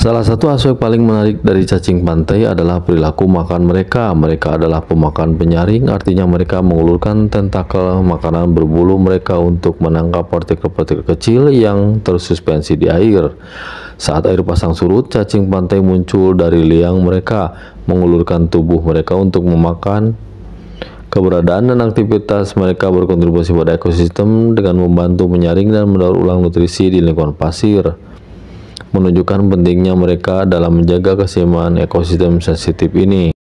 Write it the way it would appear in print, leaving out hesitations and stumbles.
Salah satu aspek paling menarik dari cacing pantai adalah perilaku makan mereka. Mereka adalah pemakan penyaring, artinya mereka mengulurkan tentakel makanan berbulu mereka untuk menangkap partikel-partikel kecil yang tersuspensi di air. Saat air pasang surut, cacing pantai muncul dari liang mereka, mengulurkan tubuh mereka untuk memakan. Keberadaan dan aktivitas mereka berkontribusi pada ekosistem dengan membantu menyaring dan mendaur ulang nutrisi di lingkungan pasir, menunjukkan pentingnya mereka dalam menjaga keseimbangan ekosistem sensitif ini.